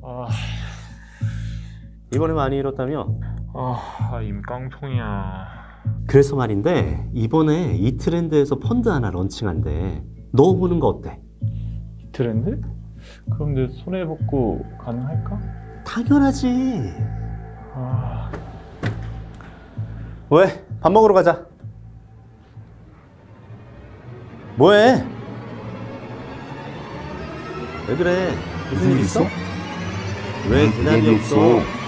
아, 이번에 많이 잃었다며? 임깡통이야. 그래서 말인데 이번에 이 트렌드에서 펀드 하나 런칭한대. 넣어보는 거 어때? 트렌드? 그럼 내 손해복구 가능할까? 당연하지. 아, 왜? 밥 먹으러 가자. 뭐해? 왜 그래? 무슨 일 있어? 왜 대답이 없어?